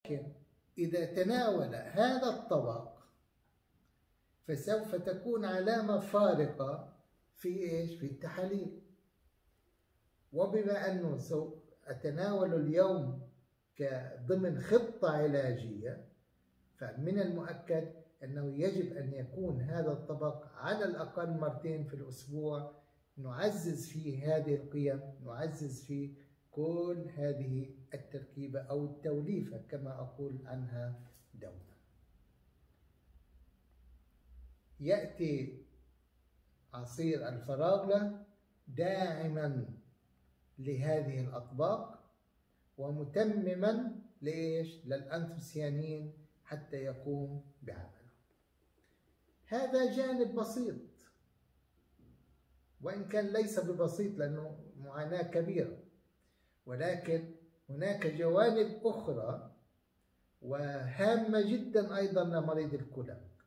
ولكن إذا تناول هذا الطبق فسوف تكون علامة فارقة في إيش؟ في التحاليل. وبما أنه سوف أتناول اليوم ضمن خطة علاجية، فمن المؤكد أنه يجب أن يكون هذا الطبق على الأقل مرتين في الأسبوع، نعزز فيه هذه القيم، نعزز فيه كل هذه التركيبة أو التوليفة كما أقول عنها دوما. يأتي عصير الفراولة داعما لهذه الأطباق ومتمما لإيش؟ للأنثوسيانين حتى يقوم بعمله. هذا جانب بسيط، وإن كان ليس ببسيط لأنه معاناة كبيرة، ولكن هناك جوانب أخرى وهامة جدا أيضا لمريض الكلى.